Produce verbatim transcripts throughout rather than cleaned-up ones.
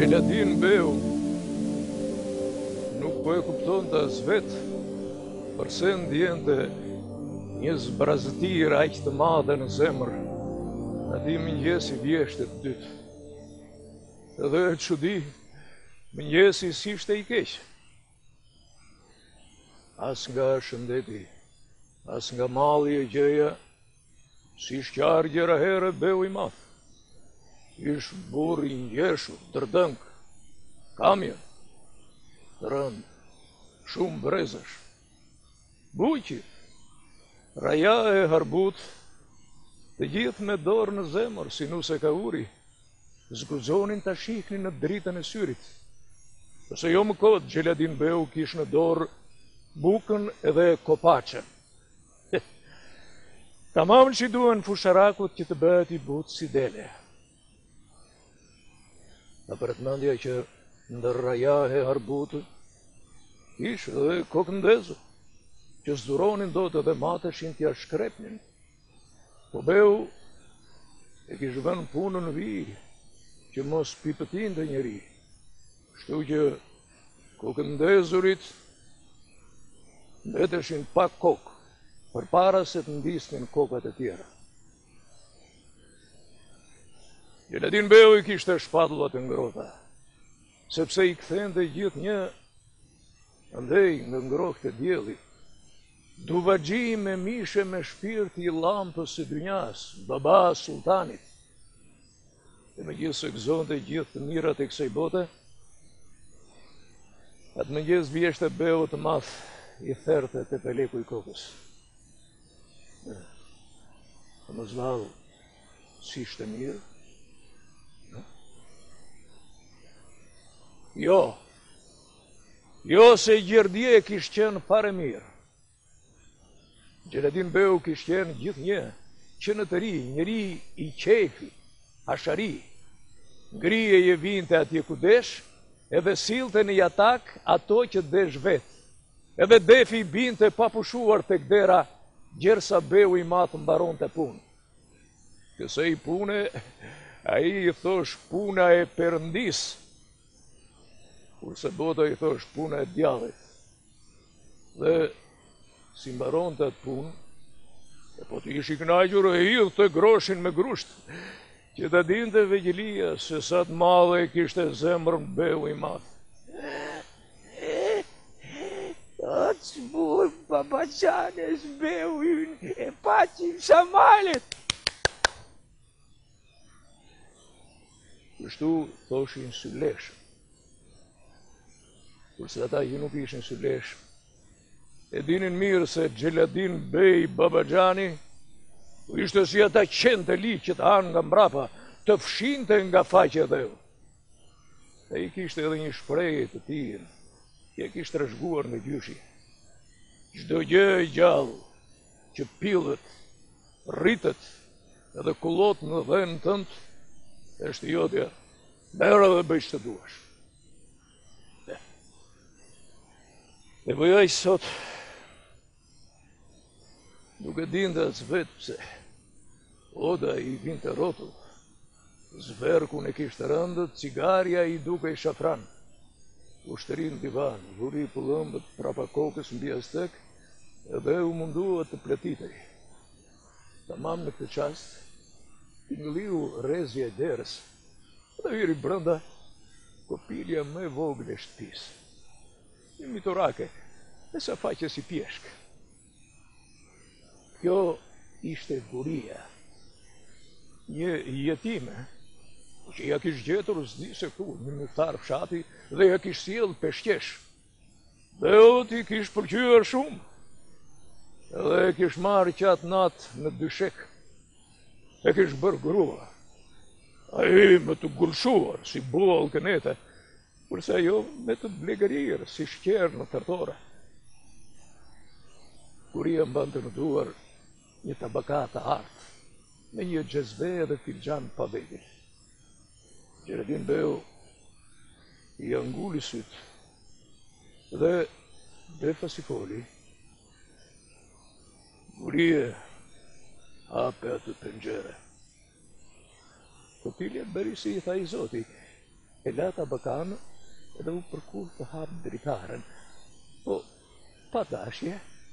Gjeladin beu nuk po e kupton të as vetë përse ndjente një zbrazëtir aq të madhe në zemër atij mëngjesi vjeshtë të dytë. Edhe e çudi, mëngjesi s'ishte i keq. As nga shëndeti, as nga malli e gjëja, si shqar gjera herë beu i madh. Ish burr i ngjeshur, dërdënk, kamje, të rënd, shumë brezësh. Buqi, raja e harbut, të gjithë me dorë në zemër, si nuse ka uri, zguxonin ta shihnin në dritën e syrit. Përse jo më kot, Gjeladin beu kish në dorë bukën edhe kopaqen. Tamam që duen fusharakut që të bëhet i butë si dele. Ka për të mendja që ndër raja e harbutë, ish edhe kokë ndezë, që zduronin do të dhe mateshin t'ja shkrepnin. Po beu e kish vën punën në vijë, që mos pipëtin të njeri. Shtu që kokë ndezurit mbeteshin pak kokë, për para se të ndisnin kokat e tjera. Gjeladin beu i kishte shpatullat e ngrota, sepse i kthente gjithë një ndej nga ngrohtë e dielli, duvaxhi me mishe me shpirt i llampës së dynjas, baba sultanit. E me gjithë se gëzonte gjithë të mirat e kësaj bote, atë mëngjes vjeshte beu të madh i therte te peleku i kokës. Të më zvalë, si shte mirë? Jo, jo se gjerdje kish qenë pare mirë. Gjeladin beu kish qenë gjithë një, që në të ri, njëri i qefi, ashari, ngrije je vinte atje ku desh, edhe silte në jatak ato që desh vetë, edhe defi binte papushuar të kdera, gjersa beu i matë mbaron të punë. Kësej pune, a i i thosh puna e Perëndis, kurse bota i thosh puna e djallit. Dhe si mbaron të atë punë, e po të ish i kënaqur e hidh të groshin me grusht, që të dinte Vegjilia se sa të madhe kishte zemrën beu i madh. O të burë babaçanes beu ynë e paqim shamalet. Kështu thoshin syleshë. Kurse ata që nuk ishin syleshë, e dinin mirë se Gjeladin bej babaxhani ishte si ata qenë të liqë që të hanë nga mbrapa, të fshinte nga faqja e dheu. E i kishte edhe një shprehje të tij, që e kishte trashëguar në gjyshi. Çdo gjë e gjallë që pillet, rritet edhe kullot në dhenë tënd, është jotja, merë dhe bëj ç'të duash. E bëjaj sot, nuk e dinte as vetë pse, oda i vinte rrotull, zverkun e kishte rëndët, cigarja i duke i shafran, ushtërin divan, vuri pëllëmbët prapa kokës mbi astek, edhe u mundua të pletitej. Tamam në këtë qast, tingëlliu rrezja e derës, dhe hyri brenda kopilja më e vogël e shtëpisë. Një mitorake, e sa faqe si pjeshk. Kjo ishte buria, një jetime, që ja kish gjetur s'di se ku, një muftar fshati, dhe ja kish sjell peshqesh. Beu ti kish pëlqyer shumë, edhe e kish marrë qatë natë në dyshek, e kish bërë grua. Ai me të gulshuar, si boll kënete, kurse ajo me të blegërirë, si shqerë në tërtore. Kuria mbante në duar një tabaka të artë, me një xhezve dhe filxhan pa vegël. Gjeladin beu i anguli syt, dhe defa si foli, Kurie hape atë pengjere. Kopilja bëri si i tha i Zoti, e leta bakan edhe u përkur të hapë dritaren. Po, pa dashje,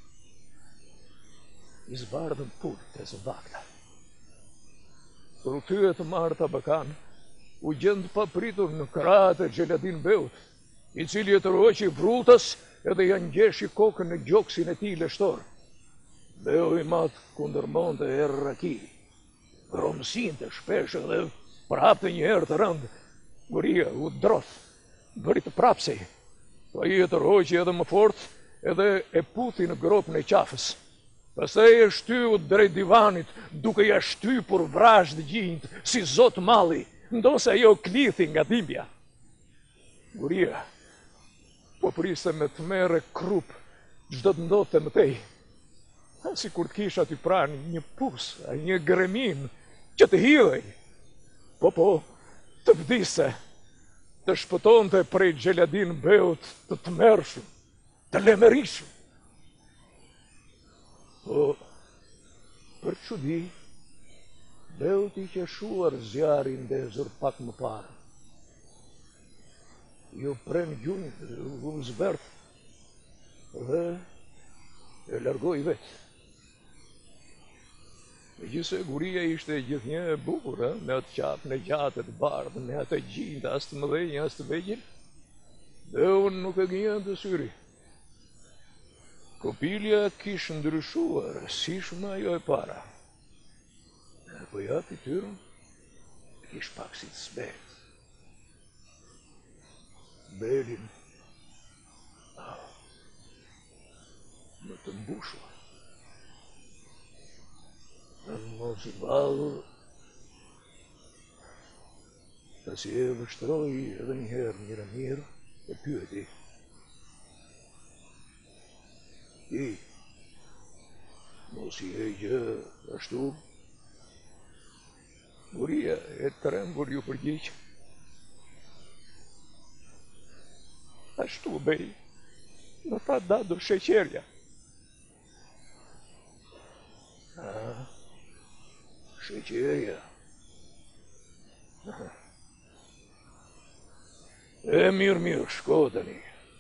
i zbardhën pulët e zëvakta. Për u tyre të marë të bakan, u gjendë papritur në krahat e Xheladin Beut, i cili e tërhoqi vrutës edhe janë ngjeshi kokën në gjoksin e tij leshtor. Beu i madh kundërmonte erraki, gromësinte shpesh edhe përhapte një herë të rënd. Guria u droth, bëri të prapsej. Po ai e tërhoqi edhe më fort, edhe e puthi në gropën e qafës. Pastaj e shtyu drejt divanit, duke ja shtypur vrazhd gjinjt si zot malli, ndosa ajo klithi nga dhimbja. Guria po priste me të merre krup çdo të ndodhte më tej. Si kur të kisha aty pranë një pus, një gremin, që të hidhej. Po, po, të vdiste, të shpëtonte prej Xheladin Beut të të mërshëm, të lemerishëm. Po, për çudi, Beut i qeshuar zjarin ndezur pak më parë. Ju pren gjunjë, u zbert, dhe e largoi vetë. Megjithse Guria ishte gjithnjë e bukur, me atë qafën e gjatë të bardhë, me atë gjinjë as të mëdhenj as të vegjël, Beun nuk e gënjente syri. Kopilja kishte ndryshuar, si shumë ajo e para. Po japi tyrën, kish pak si të sbet. Belin, më të mbushur. Në mos i valur, ta si e vështroj edhe njëherë njëra mirë, e pyeti. Ti, mos i e gjë ashtu? Guria e trembur ju përgjigj. Ashtu bej, në tha dadu sheqerja. Ah, sheqerja. E mirë mirë, shko tani.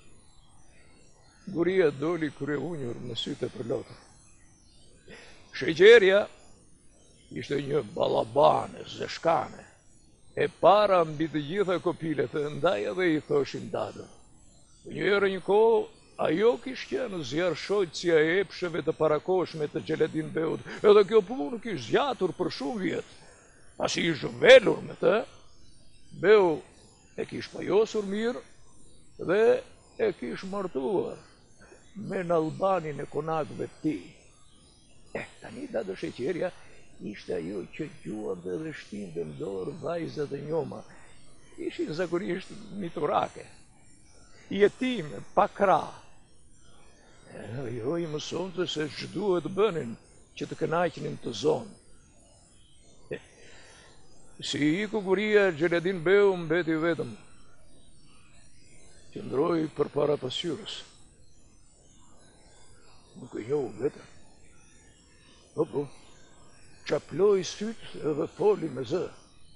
Guria doli krye unjur me sytë e përlotur. Sheqerja ishte një ballabane, zeshkane. E para mbi të gjitha kopilet, ndaj edhe i thoshin dadën. Njëherë një kohë, ajo kishte qenë zjarrshojtësia e epsheve të parakoshme të Xheladin Beut, edhe kjo punë kishte zgjatur për shumë vjet. Pasi i zhvellur me të, Beu e kishte pajosur mirë dhe e kishte martuar me në Albanin e konakëve të tij. Eh, tani dadë sheqerja ishte ajo që gjuante dhe shtinte në dorë vajzat e njoma. Ishin zakonisht miturake, jetime, pa krah. Ajo i mësonte se ç'duhet bënin që të kënaqnin të zonë. Si iku Guria, Xheladin Beu mbeti vetëm. Qëndroi përpara pasqyrës. Nuk e njohu vetëm. Po, po, qaploi sytë edhe foli me zë.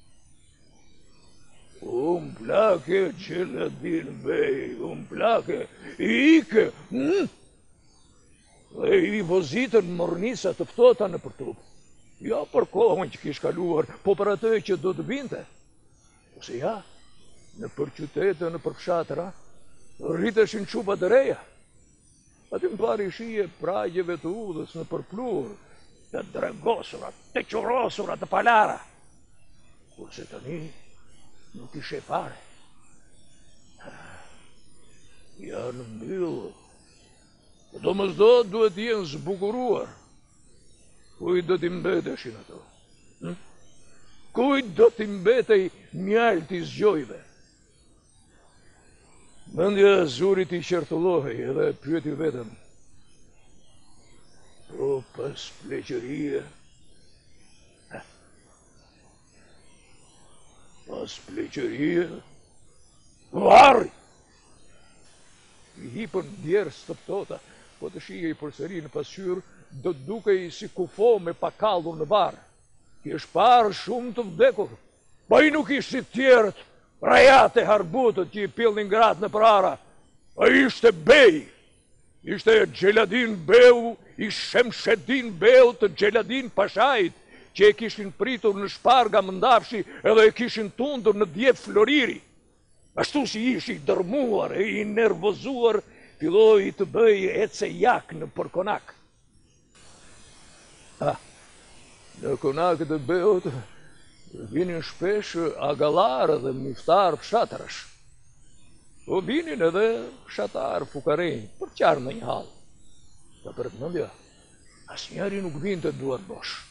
Um plake, Xheladin Bey, um plake, i ike, hm? Dhe i vozitën mornisa të ftohta në për trup. Ja për kohën që kish kaluar, po për atë që do të vinte. Ose ja, në për qytete, në për fshatëra, rriteshin qupa të reja. Aty më pari shije pragjeve të udhës në përplur, të dregosurat, të qorosurat, të palara. Kurse tani, nuk ishe fare. Janë mbyllë. Do më zdo duhet jenë zbukuruar. Kujt do t'i mbeteshin ato? Hm? Kujt do t'i mbetej mjalti i zgjojve? Mendja e zurit i qertullohej edhe pyeti vetëm. Po pas pleqërie, pas pleqërie, varri! I hipën djerës të ftohta, po të shihej përsëri në pasqyrë, do dukej si kufo me pakallur në barë. Kish parë shumë të vdekur, pa i nuk ishte si tjerët, rajate harbutët që i pillnin gratë në prara, a ishte bej, ishte Gjeladin Beu, i Shemshedin Beu të Gjeladin Pashajt, që e kishin pritur në shparga mëndafshi edhe e kishin tundur në djep floriri. Ashtu si ishi i dërmuar e i nervozuar, filloi të bëj ece jak në përkonak. Ha, në konakët e Beut vinin shpesh agalar dhe miftar fshatarash. Po vinin edhe fshatar fukarenj për qarë në një halë. Ta për të mëndja, as njeri nuk vinte duar bosh.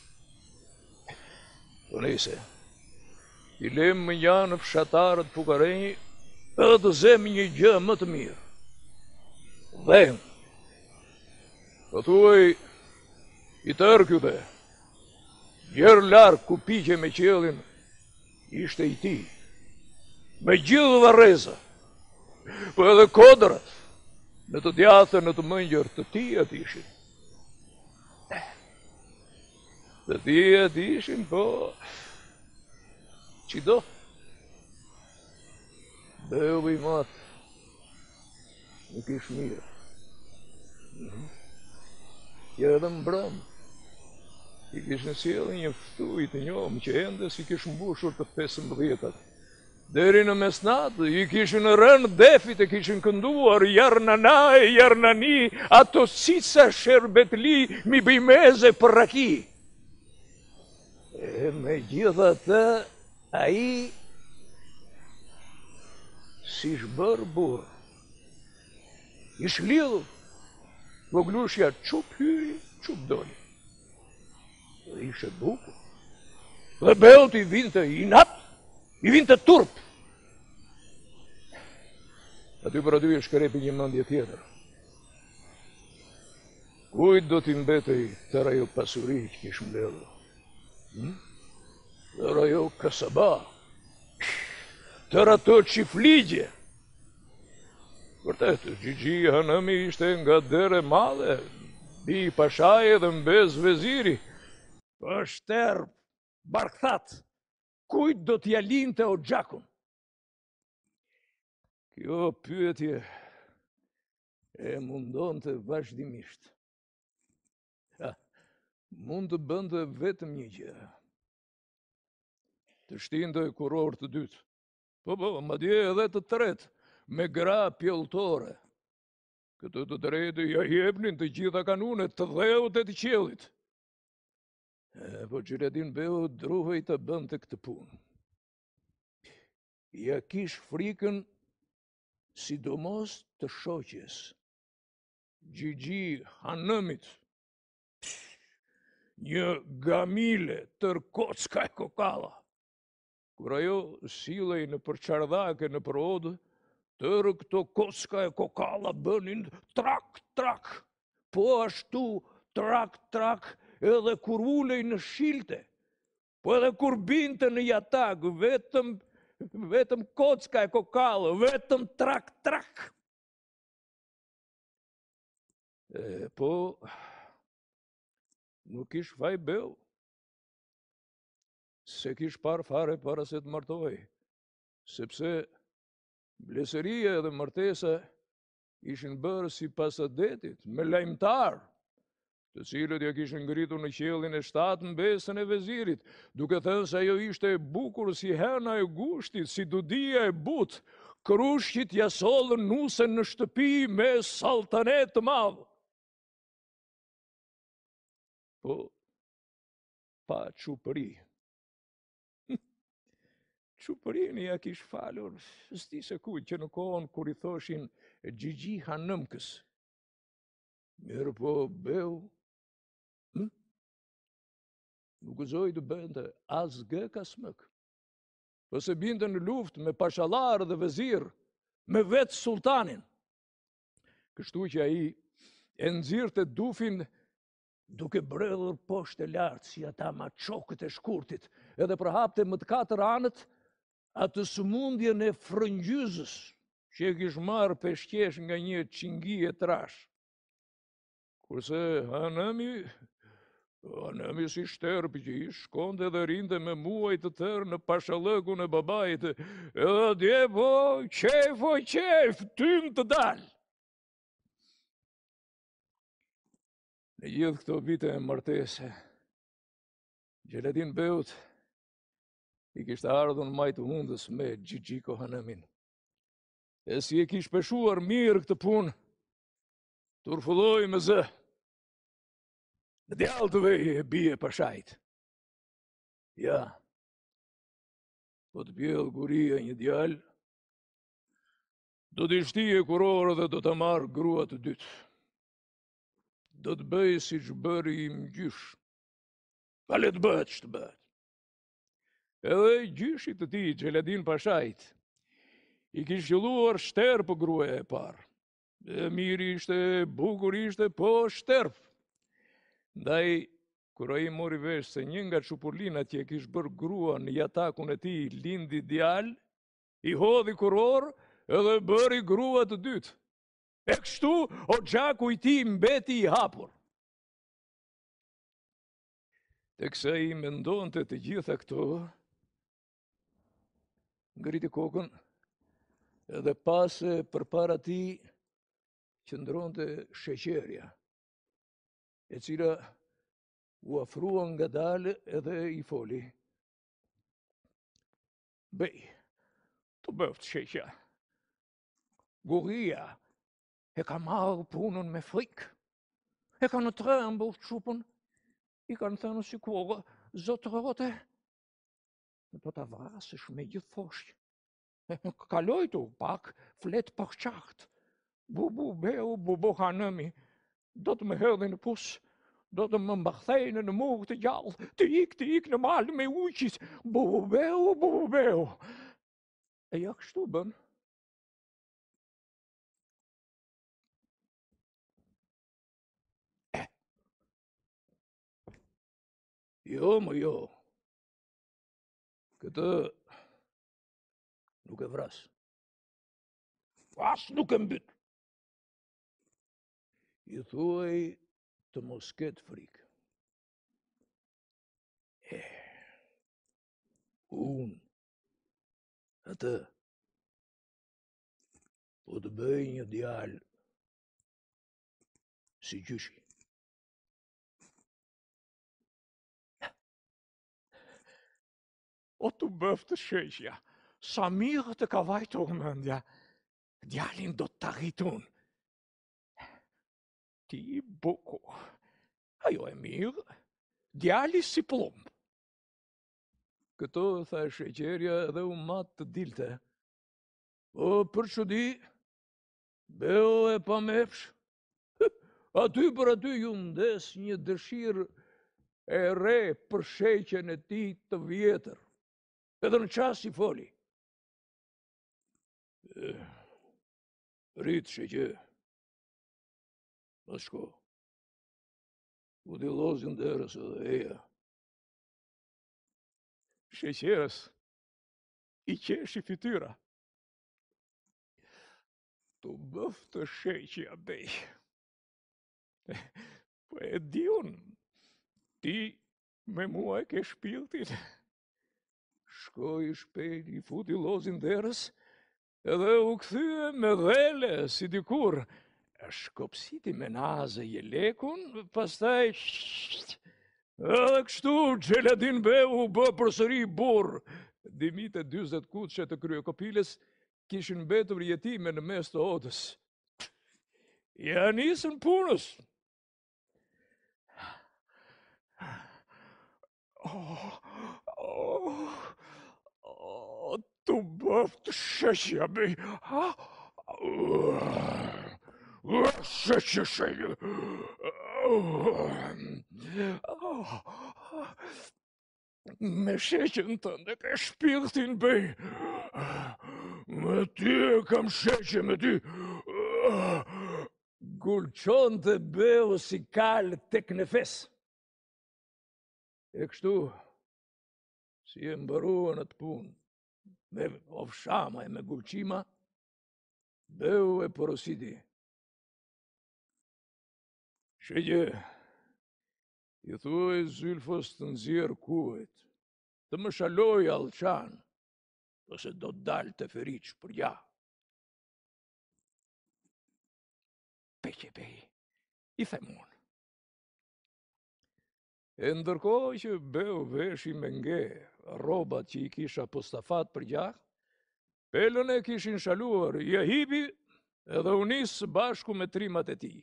Po nese, i lem më janë fshatarët fukarenj edhe të zem një gjë më të mirë. Dhenë. Po thuaj, i tërkju dhe, gjerë larkë ku pike me qelin, ishte i ti. Me gjithë dhe reza, po edhe kodrat, në të djathë në të mëngjër të ti atë ishin. Të ti atë ishin, po, që do? Beu i matë, nuk ish mirë. Kja edhe mbrëm, i kishën sjellë një ftuj të njomë që ende si kishë mbushur të pesëmbëdhjetat. Deri në mesnatë, i kishën rënë defit e kishën kënduar jarnana e jarnani, ato cica sherbetli mi bimeze për raki. E me gjitha të, a i si shbër burë. Ish lidhur, voglushja qup hyri, qup doli. Dhe ishe bukur. Dhe Beut i vinte i nat, i vinte turp. Aty për aty e shkrepi një mëndje tjetër. Kujt do t'i mbetej tëra jo pasuri që kish mbledhur? Hmm? Tëra jo kasaba, tëra të qifligje. Vërtet, Gjigji Hanëmi ishte nga dere madhe, bi pashaje dhe mbez veziri. është terp, barkthat, kujt do t'ja linte o gjakun? Kjo pyetje e mundon të vazhdimisht. Ha, mund të bënde vetëm një gjë. Të shtinte kuror të dytë. Po, po, madje edhe të tretë, me gra pjelltore. Këtë të tretë ja jepnin të gjitha kanunet të dheut e të qelit. E, po Gjeladin Beu druhej të bënte këtë punë. Ja kish frikën sidomos të shoqes, Gjigji Hanëmit, një gamile tërkocka e kokalla. Kur ajo silej në përqardhake në përod, tërë këto kocka e kokalla bënin trak, trak, po ashtu trak, trak, edhe kur ulej në shilte, po edhe kur binte në jatak, vetëm, vetëm kocka e kokalla, vetëm trak, trak. E, po, nuk ish vaj Beu, se kish par fare para se të martohej, sepse bleseria dhe martesa ishin bërë si pasadetit, me lajmtar, të cilët ja kishin ngritur në qellin e shtatë në besën e vezirit, duke thënë se ajo ishte e bukur si hena e gushtit, si dudia e butë, krushqit ja sollën nusen në shtëpi me saltanet të madh. Po, pa çupëri. Çupërini ja kish falur, s'di se kujt, që në kohën kur i thoshin Gjigji Hanëmkës. Mirë po Beu, hm? nuk gëzoi të bënte as gë kasmëk. Po se binte në luftë me pashallar dhe vezir, me vetë sultanin. Kështu që ai e nxirrte dufin duke bredhur poshtë e lartë si ata maçokët e shkurtit, edhe përhapte më të katër anët atë sëmundjen e frëngjyzës që e kish marrë peshqesh nga një çingi e trash. Kurse Hanëmi Anëmi si shterp që i shkonte dhe rinte me muaj të tërë në pashalëkun e babait, edhe dje po qef o qef, tym të dal. Në gjithë këto vite e martese, Xheladin Beut i kishte ardhur majtë hundës me Xhixhiko Hanëmin. E si e kish peshuar mirë këtë punë, turfulloi me zë. Në djallë të vej e bie pashajt. Ja, po të bjell guria një djallë, do t'i shtije kurorë dhe do të marrë grua të dytë. Do të bëj si që bëri i mgjysh. Pa le të bëhet që të bëhet. Edhe gjyshit të ti, Xheladin Pashajt, i kish qëlluar shterë për gruaja e parë. E mirë ishte, bukur ishte, po shterpë. Ndaj, kur ai mori vesh se një nga çupurlinat që e kish bërë grua në jatakun e tij lindi djalë, i hodhi kuror edhe bëri grua të dytë. E kështu o xhaku i tij mbeti i hapur. Teksa i mendonte të gjitha këto, ngriti kokën edhe pase përpara tij qëndronte sheqerja, e cila u afrua ngadalë edhe i foli. Bej, të bëft sheqja. Guria e ka marrë punën me frikë. E ka në trembull çupën. I kanë thënë si kur zotërote, do ta vrasësh me gjithë foshë. Kaloj tu pak, flet për qartë. Bubu Beu, bubu Hanëmi, do të më hedhin në pus, do të më mbathejnë në murë të gjallë, të ik, të ik në malë me uqis, bubu Beu, bubu Beu. E ja kështu bën. Eh. Jo, më jo. Këtë nuk e vras. As nuk e mbyt. I thuaj të mos ketë frikë. E, unë, atë, po të bëj një djalë si gjyshi. O të bëftë sheqja, sa mirë të ka vajtur mendja, djalin do të arritun. Ti bukur, ajo e mirë, djali si plumb. Këto tha sheqerja edhe u mat të dilte. O për çudi, Beu e pa mefsh, aty për aty ju ndes një dëshirë e re për sheqen e tij të vjetër. Edhe në qas i foli. E, rrit sheqe. Mas shko. U di lozin derës edhe eja. Sheqerës i qeshi fytyra. Tu bëf të sheqja bej. Po e di unë, ti me mua e ke shpirtin. Shkoi shpejt, i futi lozin derës, edhe u kthye me dhele si dikur. Shkopsiti me nazë jelekun, pastaj edhe kështu Xheladin Beu u bë përsëri burr. Dimit e dyzet kuçe të kryekopiles kishin mbetur jetime në mes të odës. Ja nisën punës. Oh, oh, oh, të bëftë sheqja bej. Sheqja, sheqja. Me sheqen tënde ke shpirtin bej. Me ty e kam sheqe me ty. Gulqon të Beu si kalë tek në fes. E kështu, si e mbaruan atë punë, me ofshama e me gulqima, Beu e porositi. Sheqe, I thuaj Zylfos të nxjerr kuajt, të më shaloj Alçan, ose do të dalë të feriç për ja. Peqe bej, i them unë. E ndërkohë që beu veshi me nge rrobat që i kisha postafat për gjak, pelën e kishin shaluar Jahibi edhe u nis së bashku me trimat e tij.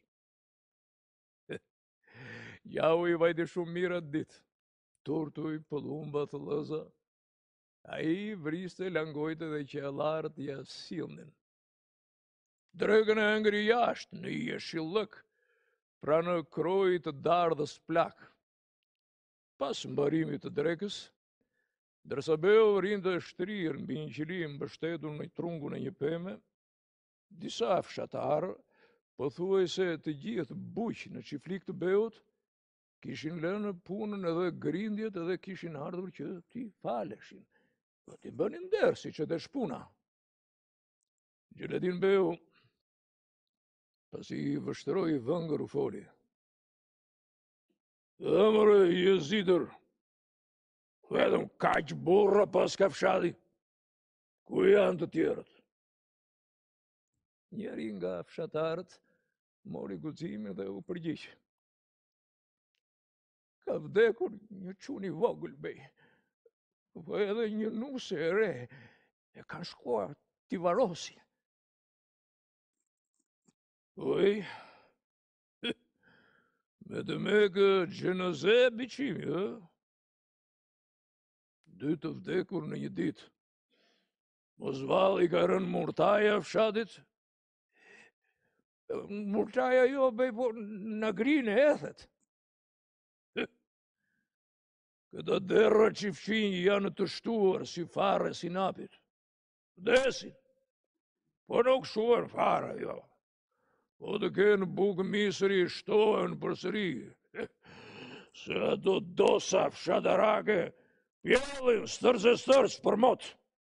Jau i vajti shumë mirë atë ditë. Turtuj, pëllumba, thëllëza. A i vriste langojtë dhe qellarët ja sillnin. Drekën e ngri jashtë në jeshillëk, pra në kroj të dardhës plak. Pas mbarimit të drekës, ndërsa beu rinte shtrirë mbi një qilim mbështetur në trungun e një peme, disa fshatarë, pothuajse të gjithë buq në çiflik të beut, kishin lënë punën edhe grindjet edhe kishin ardhur që t'i faleshin, do t'i bënin derë si që të shpuna. Xheladin beu, pasi i vështëroi vëngër u foli. Ëmërë jezidër, vetëm kaq burra pas ka fshati, ku janë të tjerët? Njeri nga fshatarët mori guximin dhe u përgjigj. Ka vdekur një çun i vogël bej, po edhe një nuse e re e kanë shkuar t'i varosin. Oj, me demek xhenaze biçimi, ë? Dy të vdekur në një ditë. Mos valli ka rënë murtaja fshatit? Murtaja jo bej, po në grinë e ethet. Këta derra që fqinj janë të shtuar si fare si napit. Vdesin, po nuk shuar fare, jo. Po të kenë bukë misri shtohen për sëri. Se ato dosa fshatarake pjellin stërës e stërës për mot.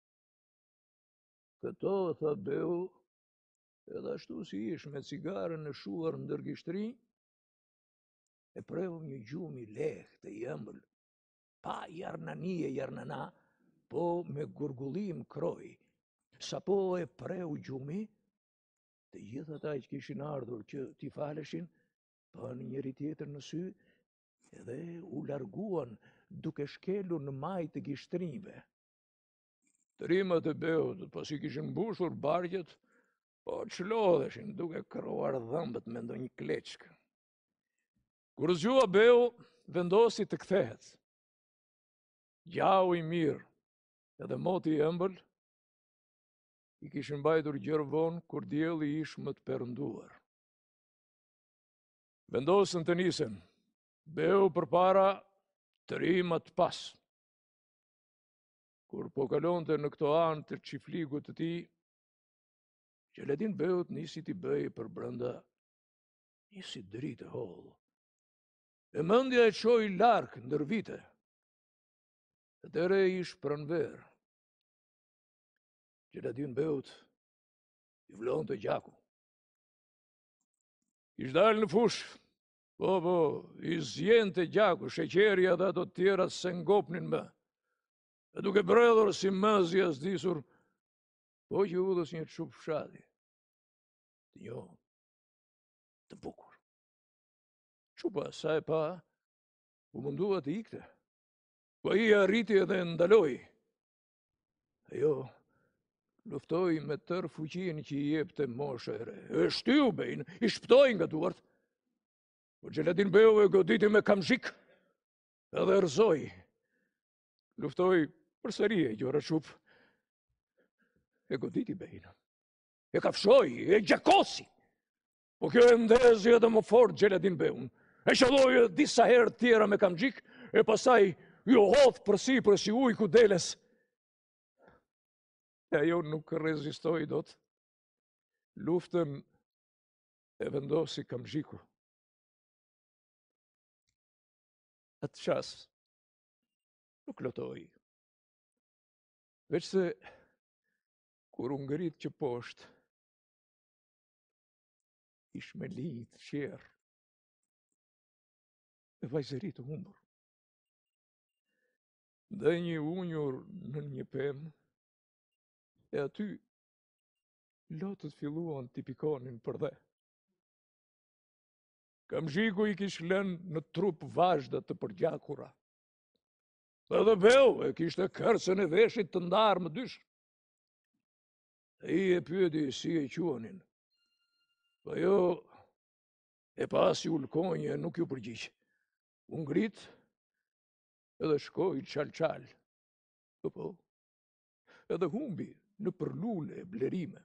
Këto, tha beu, edhe ashtu si ish me cigaren e shuar në dërgishtri, e preu një gjumi lehtë e jëmbël, pa jarnanie jarnana, po me gurgullim kroj. Sa po e preu gjumi, të gjithë ata që kishin ardhur që t'i faleshin, pan njëri tjetër në sy, edhe u larguan duke shkelur në maj të gishtrinjve. Trimat e beut, pasi kishin mbushur barqet, po çlodheshin duke kruar dhëmbët me ndonjë kleçk. Kur zgjua beu, vendosi të kthehet. Gjau i mirë edhe moti i ëmbël i kishin mbajtur gjerë kur dielli ish më të perënduar. Vendosën të nisen, beu përpara, trimat pas. Kur po kalonte në këto anë të çiflikut të tij, Xheladin beut nisi t'i bëj për brenda një si dritë hollë. E mendja e çoi larg ndër vite. Atëre ish pranver. Xheladin beut i vlonte gjaku. Ish dalë në fush, po, po, i zjente gjaku, sheqerja dhe ato tjera se ngopnin më. E duke bredhur si mëzja s'disur, po që udhës një çup fshati. Të njohur, të bukur. Çupa sa e pa, u mundua të ikte. Po i arriti edhe ndaloi. Ajo luftoi me tërë fuqinë që i jepte mosha e re. E shtyu bejnë, i shpëtoi nga duart. Po Xheladin beu e goditi me kamzhik, edhe rëzoi. Luftoi përsëri e gjora çup. E goditi bejnë. E kafshoi, e gjakosi. Po kjo e ndezi edhe më fort Xheladin beun. E qelloi edhe disa herë tjera me kamxhik, e pastaj ju hodh përsipër si ujë ku deles. E ajo nuk rezistoi dot. Luftën e vendosi kamxhiku. Atë qas nuk lotoi. Veç se kur u ngrit që poshtë, ish me linjë të qerë. e vajzëri të humbur. Dhe një unjur në një pemë, e aty lotët filluan t'i pikonin për dhe. Kamzhiku i kish lënë në trup vazhdat të përgjakura. Edhe Beu e kishte kërcën e veshit të ndarë më dysh. E i e pyeti si e quanin. Po jo, e pasi u lkonje nuk ju përgjigj. U ngrit edhe shkoi qal-qal. Po po, edhe humbi në përlule e blerime.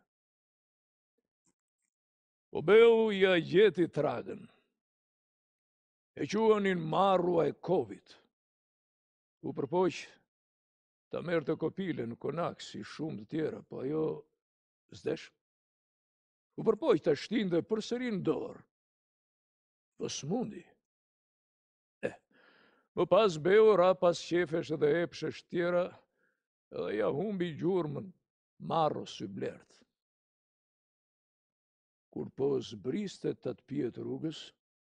Po Beu ja gjeti tragën. E quanin Marrua e Kovit. U përpoq ta merrte kopile në konak si shumë të tjera, po ajo s'desh. U përpoq ta shtinte përsëri në dorë, po s'mundi. Eh, më pas Beu ra pas qefesh edhe epshesh tjera, edhe ja humbi gjurmën Marrës së blert. Kur po zbriste ta të pijet rrugës,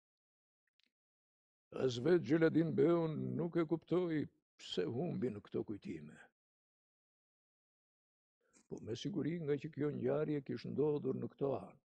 as vetë Xheladin Beu nuk e kuptoi pse humbi në këto kujtime. Po me siguri nga që kjo ngjarje kishte ndodhur në këto anë.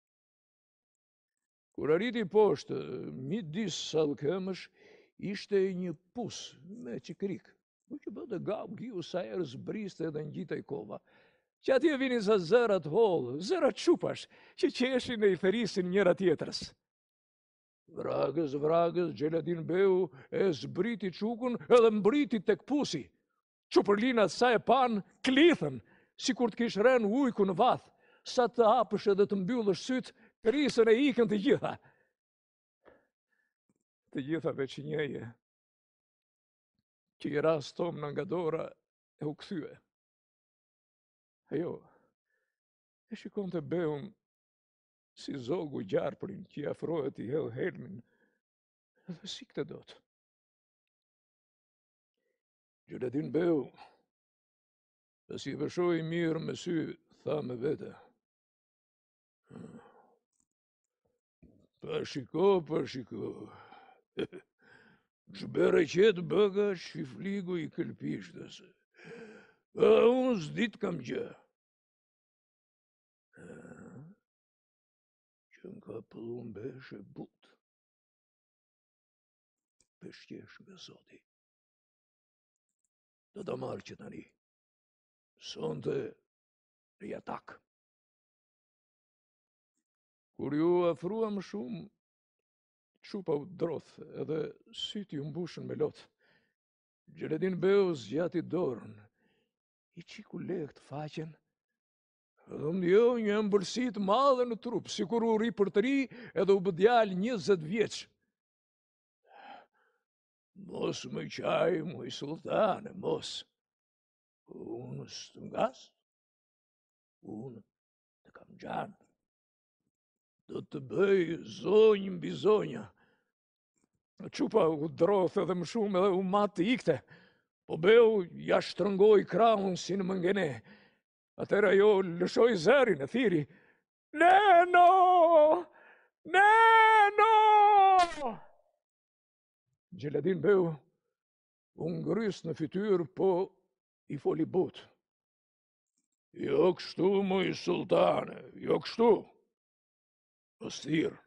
Kur arriti poshtë, midis sallkëmësh, ishte një pus me qikrik. Po që bëte gau giu sa herë zbriste edhe ngjitej kova. Që atje vinin sa zërat hollë, zërat qupash, që qeshin e i therisin njëra tjetrës. Vragës, vragës, Xheladin Beu e zbriti çukun edhe mbriti tek pusi. Çupërlinat sa e pan, klithën, si kur të kish rënë ujku në vath, sa të hapësh edhe të mbyllësh syt, krisën e ikën të gjitha. Të gjitha veç njëje, që i ras tomna nga dora e u kthye. Ajo, e shikon të Beun si zogu gjarprin që i afrohet i hedh helmin, edhe si këtë dot. Xheladin Beu, pasi i vëshoi mirë me sy, tha me vete. Pa shiko, pa shiko. Ç'bëre qetë bëga shifligu i këlpishtës. A unë s'dit kam gjë. Që nga pëllumbesh e but. Peshqesh nga Zoti. Do ta marrë që tani. Sonte në jatak. Kur ju afruam shumë, çupa u drodh edhe syti u mbushën me lot. Xheladin Beu zgjati dorën, i qiku lehtë faqen, edhe ndjeu një ëmbëlsi të madhe në trup, sikur u ri për të ri edhe u bë djalë njëzet vjeç. Mos më qaj, moj sultane, mos. Unë s'të ngas, unë të kam gjanë. Do të bëj zonjë mbi zonja. Çupa u drodh edhe më shumë edhe u mat të ikte. Po Beu ja shtrëngoi krahun si në mëngene. Atëra ajo lëshoi zërin e thiri. Neno! Neno! Xheladin Beu u ngrys në fytyrë, po i foli but. Jo kështu, moj sultane, jo kështu. Mos thirr.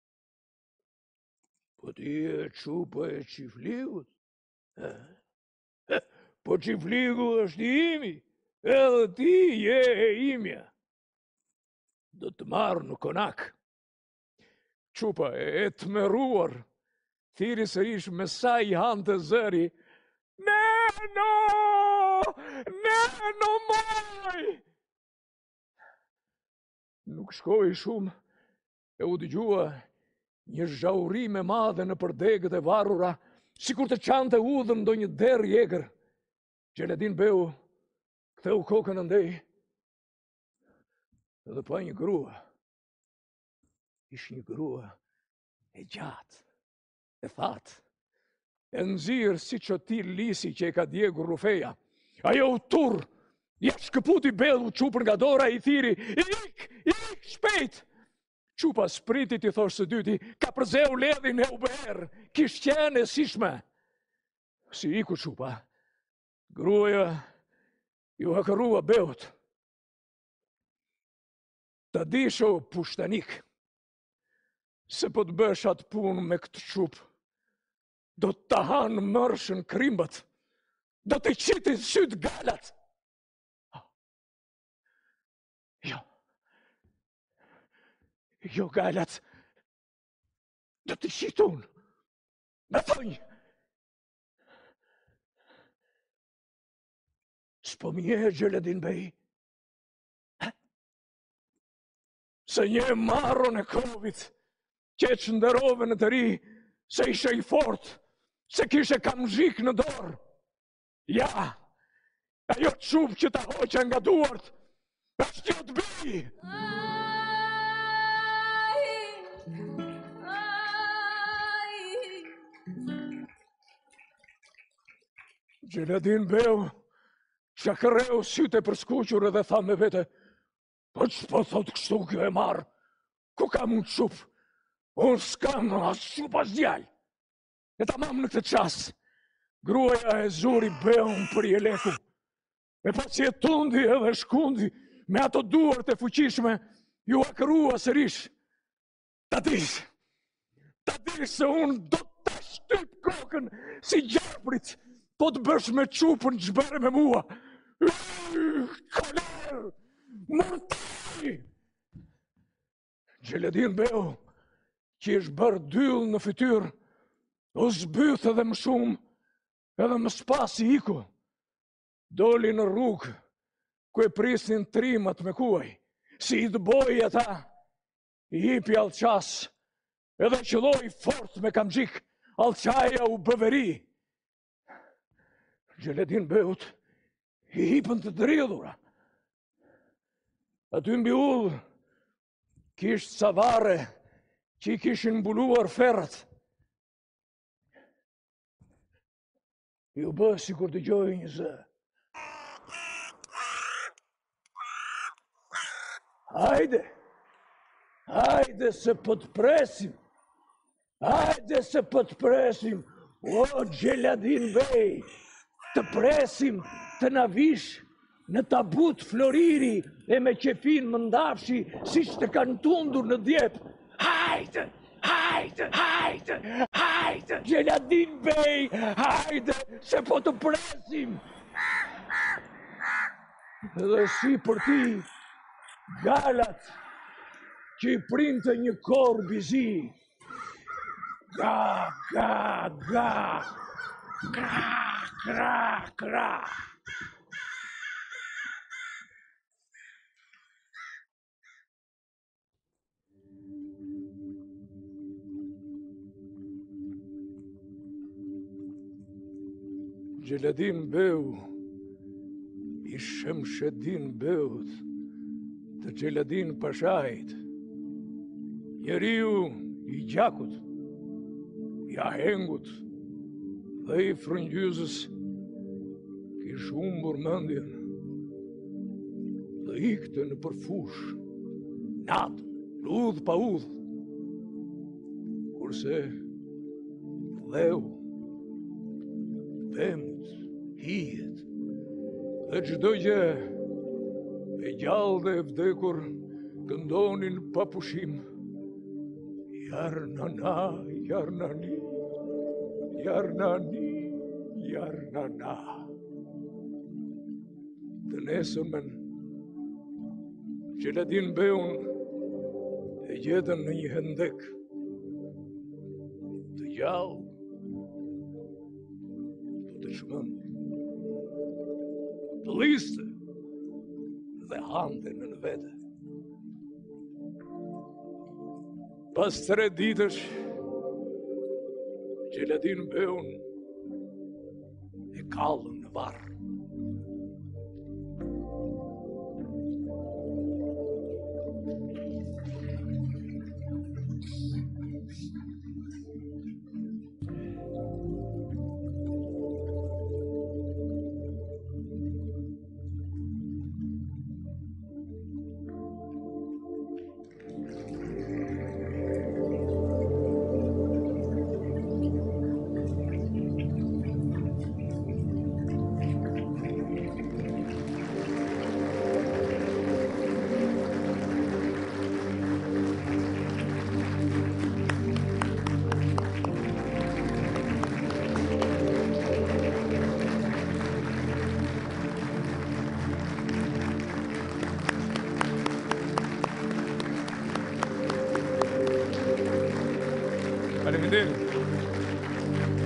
Po ti e çupa e qifligut? Po qifligu është i imi, edhe ti je e imja. Do të marrë në konak. Çupa e tmerruar, thiri sërish me sa i hante zëri. Neno! Neno moj! Nuk shkoi shumë, e u dëgjua një zhaurime madhe në përdegët e varura, sikur të çante udhëm ndonjë derë i egër. Xheladin Beu ktheu kokën andej, edhe pa një grua. Ish një grua e gjatë, e thatë, e nxirë si çotil lisi që e ka djegur rufeja. Ajo u turr, ja shkëputi Beu çupën nga dora, i thiri, ik, ik, shpejt! Qupa spritit i thosh së dyti, ka përzeu ledhin e uber, kish qenë e sishme. Si iku qupa, gruaja ju hakërua beut. Ta disho pushtanik, se po të bësh atë punë me këtë qup, do të të hanë mërshën krimbët, do të qitin sytë galat. Jo, jo galat, do të qitun, me thonjë. S'po mje Gjeledin Bej, se një marron e kovit, që e qëndërove në të ri, se ishe i fort, se kishe kam zhik në dorë. Ja, ajo qup që ta hoqa nga duart, është jo të bëj. Gjeledin Beu, që këreu syte për skuqur edhe tha me vete, po që po thot kështu kjo e marë, ku kam unë qup? Unë s'kam as qup as djallë. E ta mam në këtë qas, gruaja e zuri Beun për jeleku. E pa që e tundi edhe shkundi, me ato duart e fuqishme, ju akërua sërish. Ta dish, ta dish se unë do të shtyp kokën si gjarprit, po të bësh me qupën gjbere me mua. Koler, mërtaj! Gjeledin Beu, që ish bërë dyll në fytyr, o zbyth edhe më shumë, edhe më spas i iku. Doli në rrugë, ku e prisnin trimat me kuaj, si i dëboj ata, i hipi alqas, edhe qëlloj fort me kamgjik, alqaja u bëveri. Gjeledin Beut, i hipën të dridhura. Aty mbi ullë, kisht savare që i kishin mbuluar ferrat. Ju bë si kur të gjoj një zë. Hajde, hajde se po të presim, hajde se po të presim, o Gjeledin Bej, të presim të na vish në tabut floriri e me qefin më ndafshi si që të kanë tundur në djep. Hajde, hajde, hajde, hajde, Gjeledin Bej, hajde, se po të presim. Dhe si për ti, galat, që i printe një kor bizi. Ga, ga, ga, gra, gra, gra. Gjeledin Beu, i Shemshedin Beut, të Gjeledin Pashait, njeriu i gjakut, i ahengut dhe i frëngjyzës, kish humbur mendjen dhe ikte në përfush, natën, udh pa udh, kurse dheu, pemët, hijet, dhe çdo gjë e gjallë dhe e vdekur këndonin pa pushim. Jarnana, jarnani, jarnani, jarnana. Të nesërmen, Gjeledin Beun e gjetën në një hendek të gjallë, të shmënd, të liste dhe hante në në vete. Pas tre ditësh, Gjeledin Beun e kallën në varë.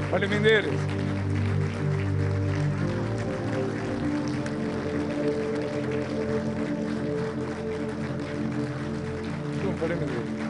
Faleminderis. Schon Faleminderis.